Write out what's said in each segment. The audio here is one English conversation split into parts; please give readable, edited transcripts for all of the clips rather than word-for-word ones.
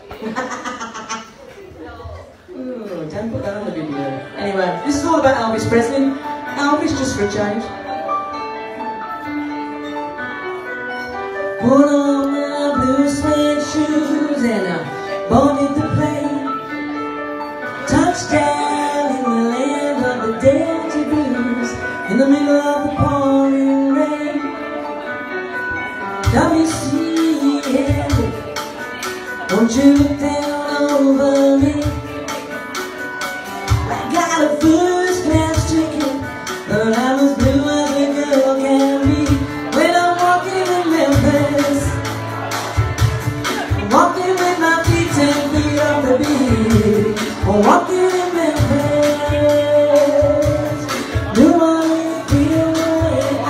Ooh, don't put that on the video. Anyway, this is all about Elvis Presley. Elvis, just for a change. Put on my blue suede shoes and I boarded the plane. Touchdown in the land of the Delta Blues, in the middle of the pouring rain. WC, won't you look down over me? I got a first class ticket, but I'm as blue as a girl can be. When I'm walking in Memphis, I'm walking with my feet 10 feet off the beat. I'm walking in Memphis, do I really feel the way I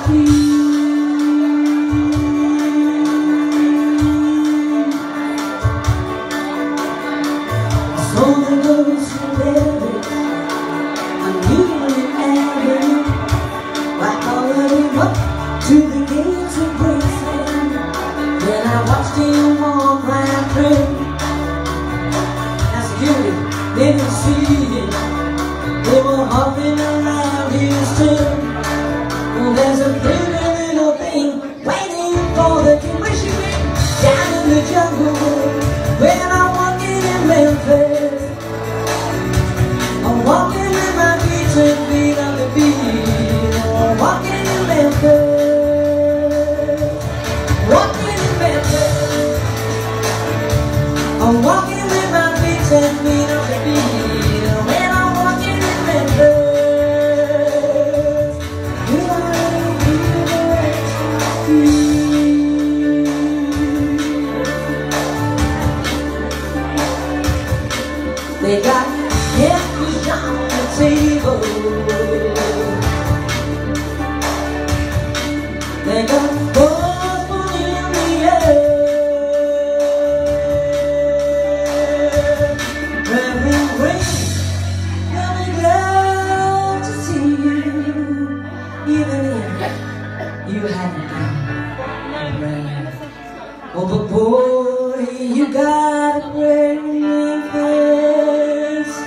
feel? So there goes from Memphis, I'm Union Avenue, right already up to the gates of Graceland. Then I watched him walk right through. Now security didn't see him, they were hopping around his tomb. Well, there's a pretty little thing waiting for the king. Where she went? Down in the jungle. When I'm walking in Memphis, I'm walking with my feet 10 feet on the beat. I'm walking in Memphis, walking in Memphis. I'm walking with my feet 10 feet on the beat. When I'm walking in Memphis, you already feel the way I feel. They got catfish on the table. They got purple in the air. Wearing green, I'm glad to see you, even if you haven't been around. Oh, but boy, you got a great face.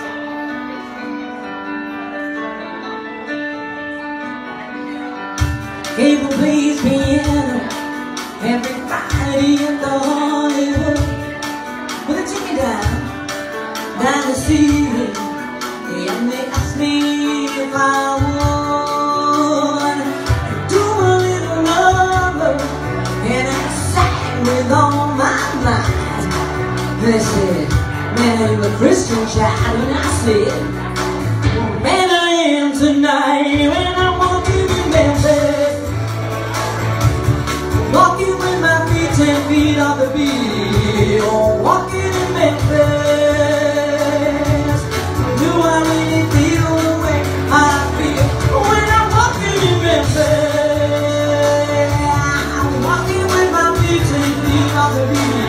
Cable plays piano every Friday in the Hollywood. Well, they take me down to see him, and they asked me if I would do a little number, and I sang with all my mind. They said, man, are you a Christian child? And I said, well, man, I am tonight when I'm walking in Memphis. Walking with my feet 10 feet off the beat. Oh, walking in Memphis. Do I really feel the way I feel when I'm walking in Memphis? I'm walking with my feet 10 feet off the beat.